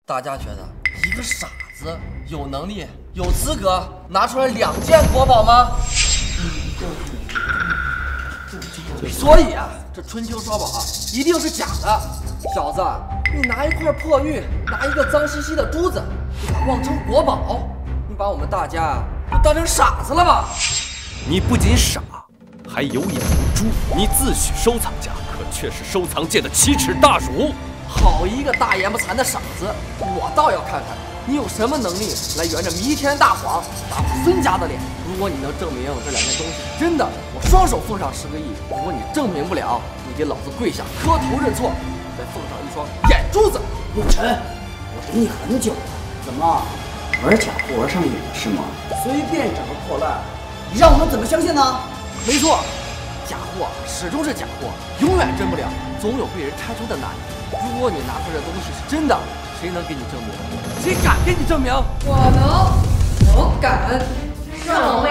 大家觉得一个傻子有能力、有资格拿出来2件国宝吗？所以啊，这春秋说宝一定是假的。小子，你拿一块破玉，拿一个脏兮兮的珠子，就把妄称国宝，你把我们大家都当成傻子了吧？ 你不仅傻，还有眼无珠。你自诩收藏家，可却是收藏界的奇耻大辱。 好一个大言不惭的傻子！我倒要看看你有什么能力来圆着弥天大谎，打我孙家的脸。如果你能证明这2件东西是真的，我双手奉上10个亿；如果你证明不了，你给老子跪下磕头认错，再奉上一双眼珠子。 陆晨，我等你很久了，怎么玩假货玩上瘾了是吗？随便找个破烂，你让我们怎么相信呢？ 没错，假货始终是假货，永远真不了，总有被人拆穿的那一天。如果你拿出来的东西是真的，谁能给你证明？谁敢给你证明？ 我能，我敢，让我